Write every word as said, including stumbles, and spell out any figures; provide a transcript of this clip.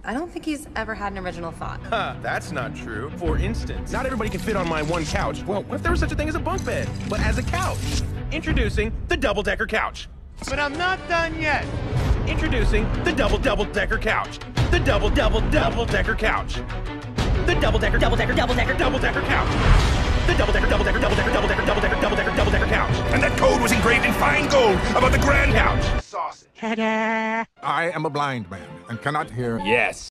I don't think he's ever had an original thought. Huh, that's not true. For instance, not everybody can fit on my one couch. Well, what if there was such a thing as a bunk bed, but as a couch? Introducing the double-decker couch. But I'm not done yet. Introducing the double-double-decker couch. The double-double-double-decker couch. The double-decker, double-decker, double-decker, double-decker couch. The double-decker, double-decker, double-decker, double-decker, double-decker, double-decker, double-decker couch. And that code was engraved in fine gold about the grand Couch. sausage. I am a blind man and cannot hear. Yes.